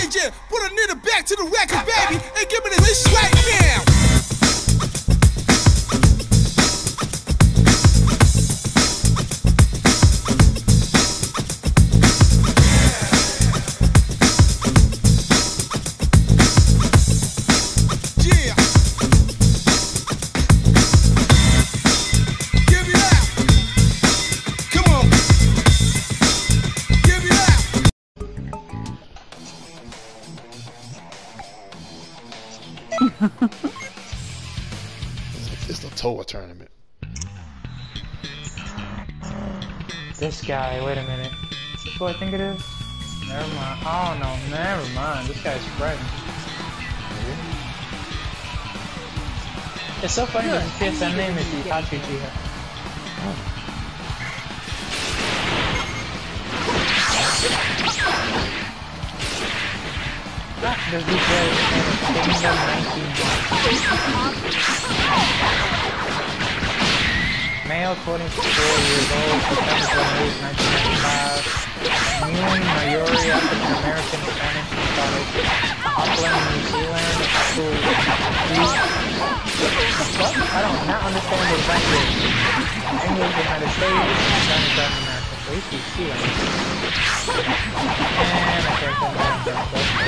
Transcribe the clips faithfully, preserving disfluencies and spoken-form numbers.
yeah, put a nigga back to the record, baby, and give me this right now. It's the Toa tournament. This guy, wait a minute. Is this who I think it is? Never mind. Oh no, never mind. This guy's friend. It's so funny that his P S N name is Itachi Uchiha. Ah, there's this guy taking them nineteen. Male, twenty-four years old, September twenty-eighth, nineteen ninety-five. New Mayori, African American, Spanish, Scottish. Auckland, New Zealand. Cool. What? I don't not understand this language. English, United States, Spanish, South America. So he speaks two languages. And I can't come back to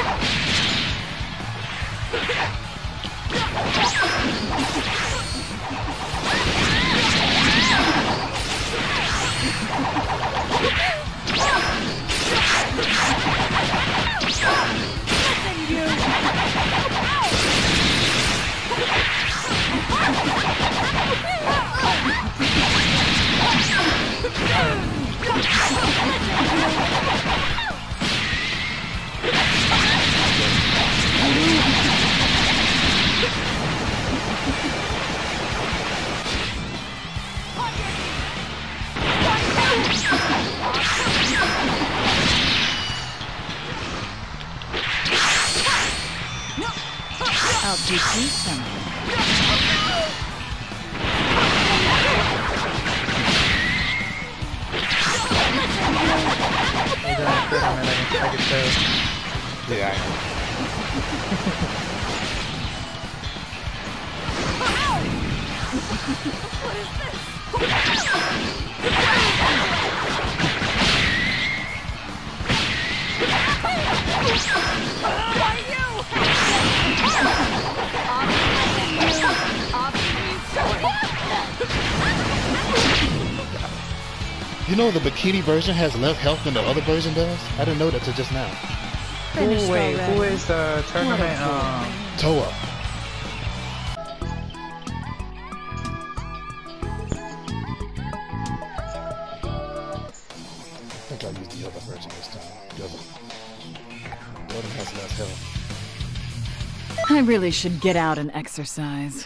I'll teach you something. I could tell. Yeah, I know. What is this? Why you? You know the bikini version has less health than the other version does? I didn't know that till just now. Ooh, wait, who is the tournament? Um, Toa. I think I'll use the other version this time. The other, the other has less health. I really should get out and exercise.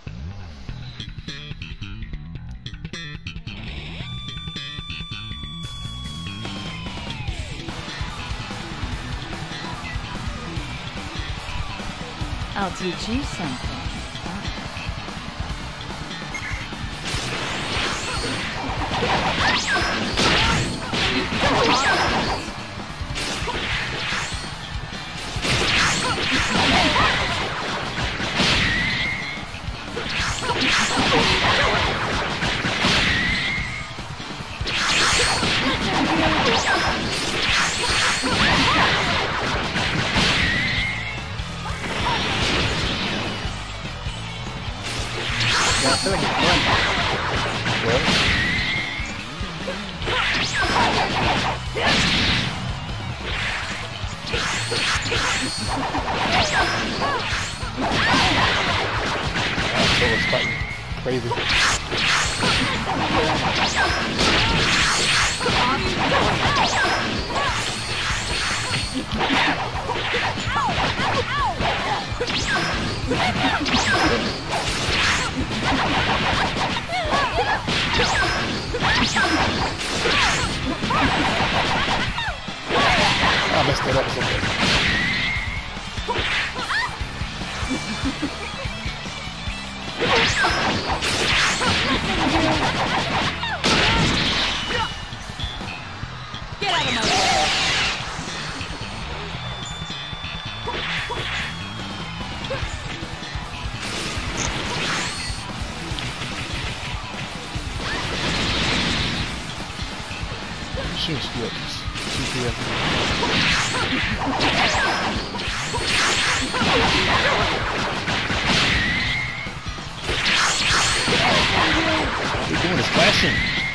I'll teach you something. yeah, I feel like it's fun. What? Toa's fighting crazy. I messed that up. It's okay. Get out of my way! Shoot, split. C P F. What you doing? It's flashing.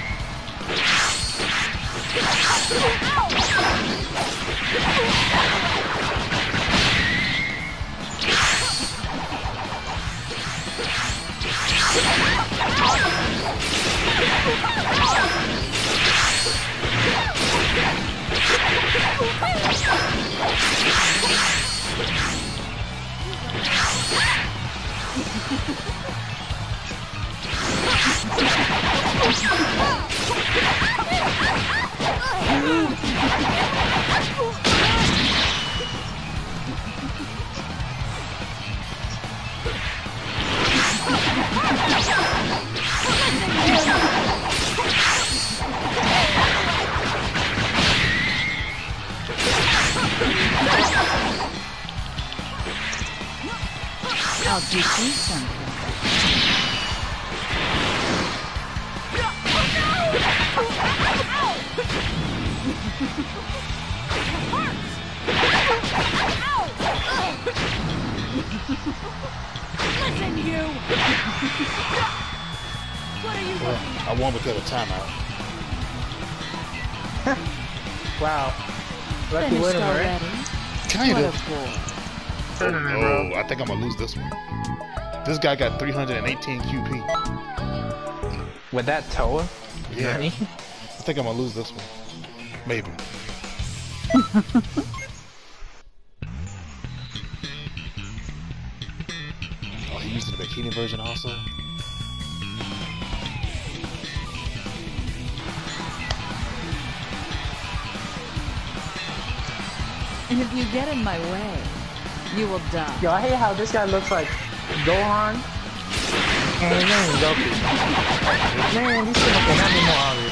I'll teach you something. Listen, you! What are you Well, I won because of timeout. Wow. Lucky Finished winner, right? already? Kind What of. a bore. Oh, I think I'm gonna lose this one. This guy got three hundred eighteen Q P. With that Toa? Yeah. Nani? I think I'm gonna lose this one. Maybe. Oh, he used the bikini version also? And if you get in my way, you will die. Yo, I hate how this guy looks like Gohan. And his name is Goku. Man, these people cannot be more obvious.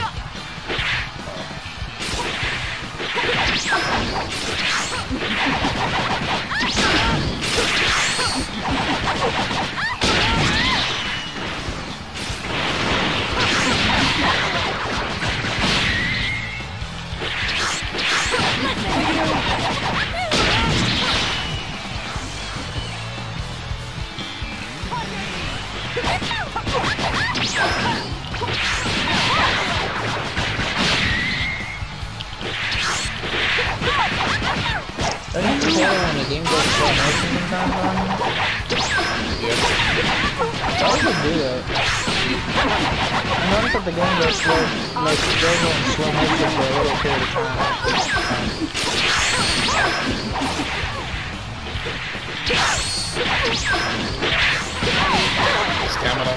Doesn't it feel when the game goes slow motion sometimes on you? Yeah. I always do that. I notice that the game goes slow, like, goes on slow motion for a little period of time. Stamina.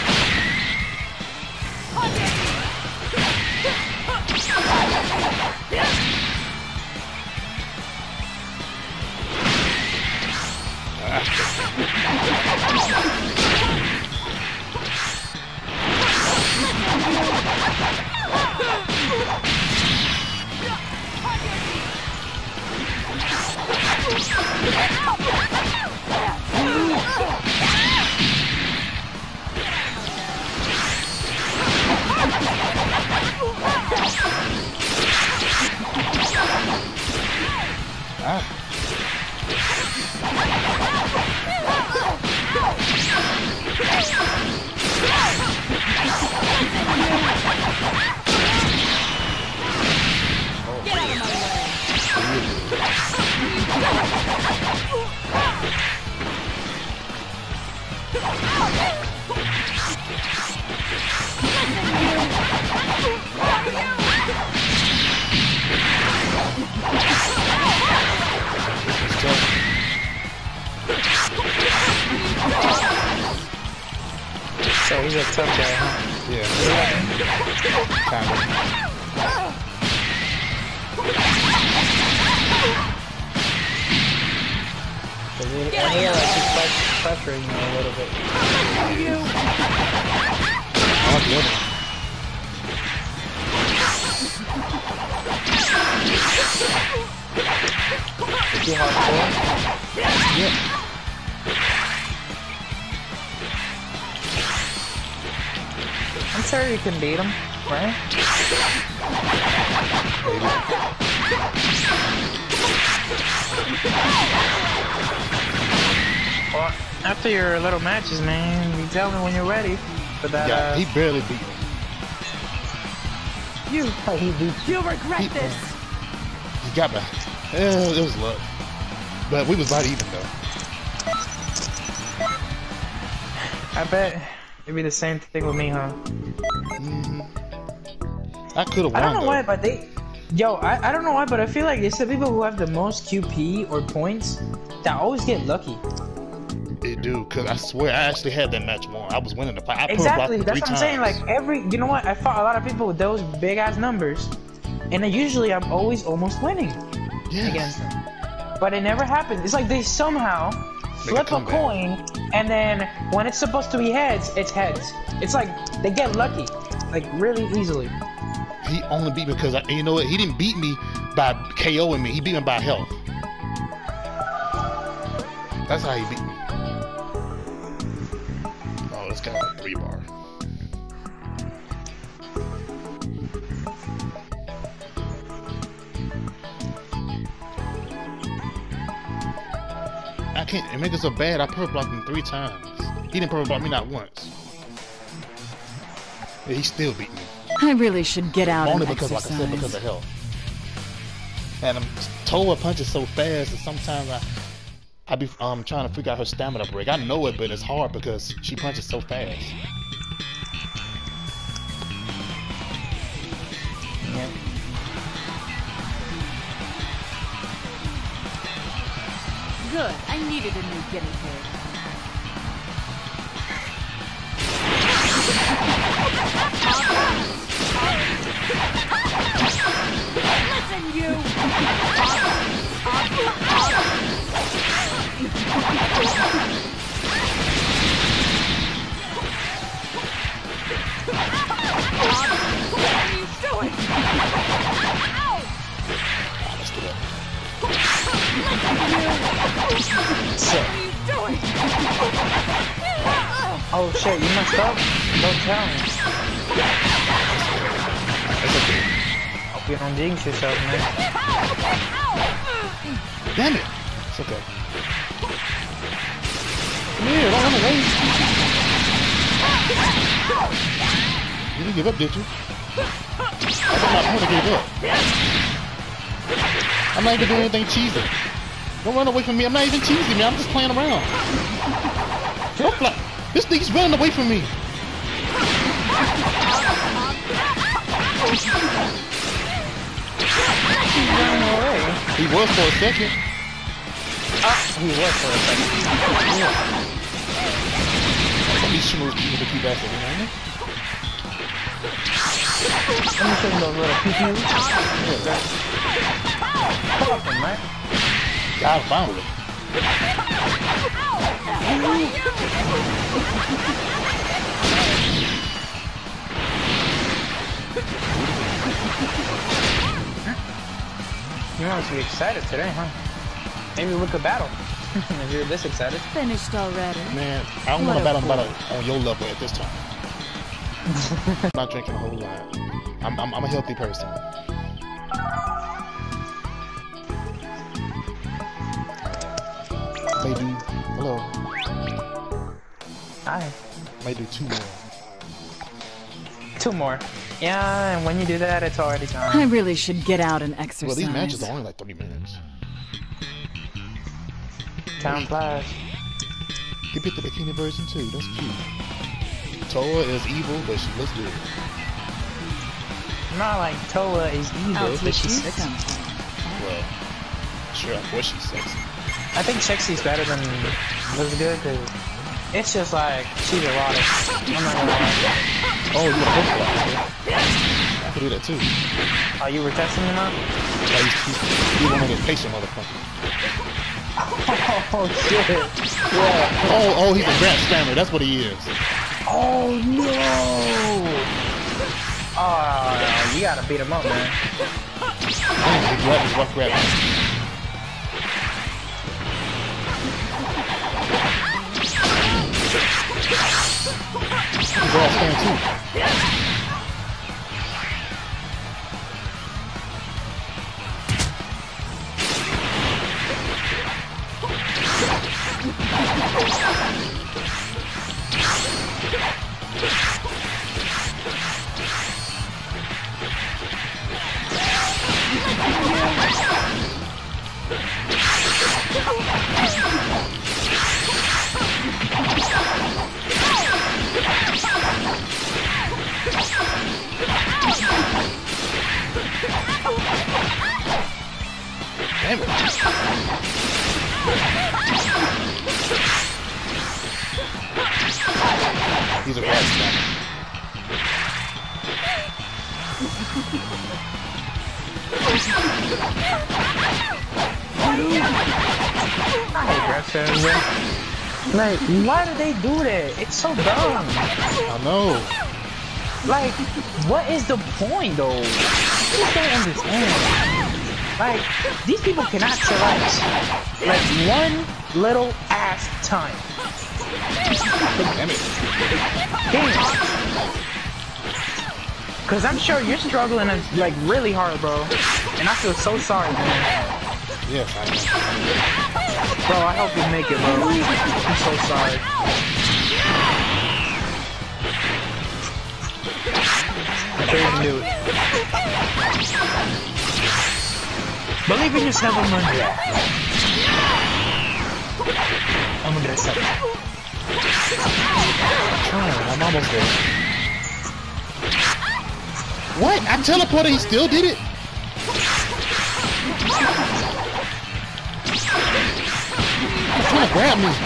Ah. Get out of my It's tough. So he's a tough guy, huh? Yeah. Kind of. Cause he, and he like he's press, pressuring me a little bit. I like the other one. Is he hardcore? Yeah. I'm sure you can beat him, right? Well, after your little matches, man, you tell me when you're ready for that. Yeah, uh, he barely beat me. You, oh, he beat you. You'll regret He- this. He got me. Eh, it was luck. But we was about even though. I bet it'd be the same thing with me, huh? I could have won I don't know though. why, but they. Yo, I, I don't know why, but I feel like it's the people who have the most Q P or points that always get lucky. It do, cause I swear I actually had that match won. I was winning the fight. I Exactly, put that's blocked what I'm three saying. times. Like every, you know what? I fought a lot of people with those big ass numbers, and then usually I'm always almost winning Yes. against them. But it never happens. It's like they somehow flip a comeback. coin, and then when it's supposed to be heads, it's heads. It's like they get lucky, like really easily. He only beat me because I, you know what? He didn't beat me by KOing me. He beat me by health. That's how he beat me. Oh, this guy like three bar. I can't it make it so bad. I purple blocked him three times. He didn't purple block me not once. Yeah, he still beat me. I really should get out Only and because, like I said, because exercise. of health. And I'm Toa punches so fast that sometimes I, I be um trying to figure out her stamina break. I know it, but it's hard because she punches so fast. Yeah. Good. I needed a new guinea pig. Listen, you! What are you doing? Ow! Ah, let's do that. So, What are you doing? oh shit, you messed up? Don't tell me. It's okay. Hope you don't jinx yourself, man. Damn it! It's okay. Come here, don't run away. You didn't give up, did you? I thought my opponent gave up. I'm not even doing anything cheesy. Don't run away from me. I'm not even cheesy, man. I'm just playing around. Don't fly. This thing's running away from me. He's running away. He was for a second. Ah, he was for a second. Some of these smooth people to keep asking, you know? Let me show you those little pew-pews. Yeah, Fuck him, man. God, finally. You must be excited today, huh? Maybe we could battle. If you're this excited. Finished already. Man, I don't What want to a battle fool. battle on your level at this time. I'm not drinking a whole lot. I'm, I'm, I'm a healthy person. May do, hello, Hi. may do two more. Two more. Yeah, and when you do that, it's already I gone. really should get out and exercise. Well, these matches are only like thirty minutes. Time flies. He picked the bikini version too, that's cute. Toa is evil, but she looks good. Not like Toa is evil, I'll but teach she's you sexy. something. Well, sure, of course she's sexy. I think sexy's better than looks good, cause it's just like she's erotic. I'm not gonna lie. Oh, you want a purple block? I could do that too. Oh, you were testing him out? Like, he's, he's, he's one of those patient motherfuckers. Oh shit! Yeah. Oh, oh, he's a rap spammer. That's what he is. Oh no! Oh, you gotta beat him up, man. Damn, his rap is rough rap. too. Damn it. He's a rat snapper. Like, why do they do that? It's so dumb. I know. Like, what is the point though? I just don't understand. Like, these people cannot select like one little ass time. Damn it. Damn. Cause I'm sure you're struggling like really hard, bro. And I feel so sorry, man. Yes, I am. Bro, I hope you make it, bro. I'm so sorry. I'm sure you can do it. Believe in yourself, I'm gonna do that. I'm gonna get a seven. Oh, I'm almost there. What? I teleported, he still did it? He's trying to grab me.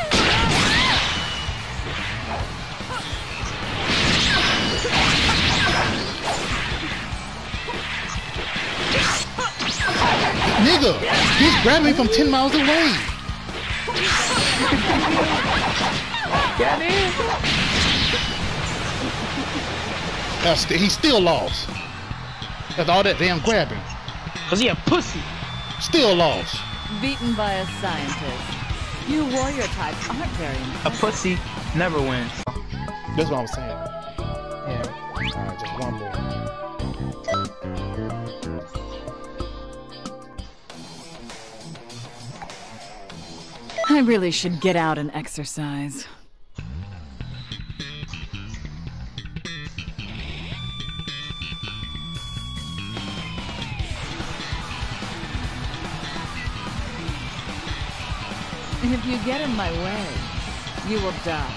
Nigga, he's grabbing me from ten miles away. Got it? That's st he still lost. That's all that damn grabbing. Cause he a pussy. Still lost. Beaten by a scientist. You warrior types aren't very A impressive. pussy never wins. That's what I'm saying. Yeah. Alright, just one more. I really should get out and exercise. If you get in my way, you will die.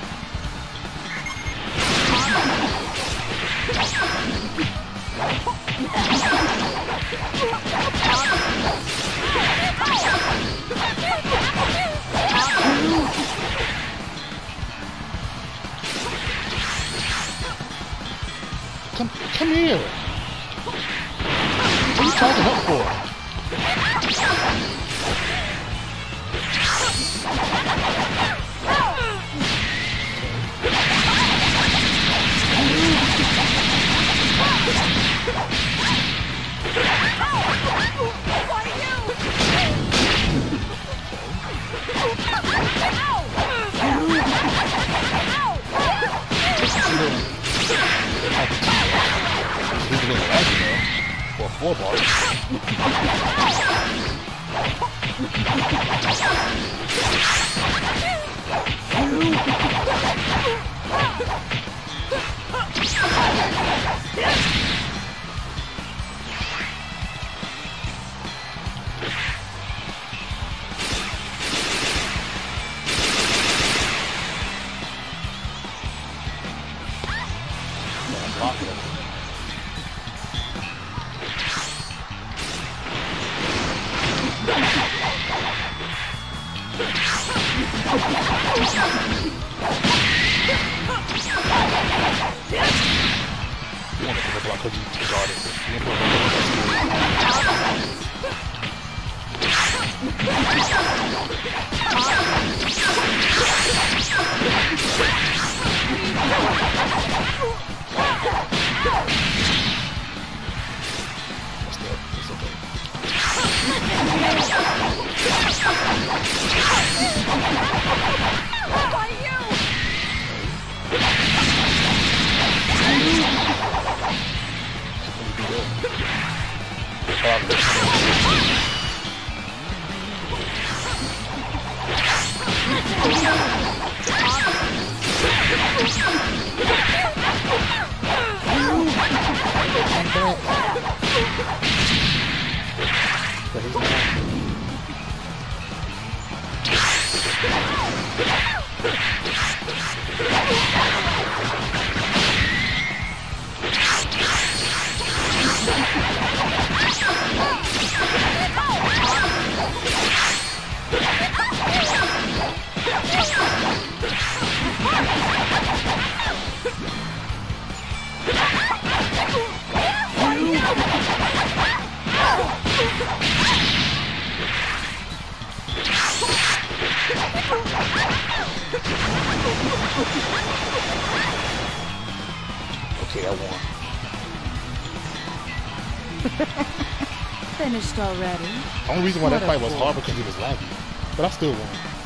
Come, come here. What are you talking up for? He's a little aggy though. For a four bar. Block it. You want to put a block because you guard it. You want to that. But he's not. Okay, I won. Finished already? The only reason why that What a fight was fool. hard because he was laggy. But I still won.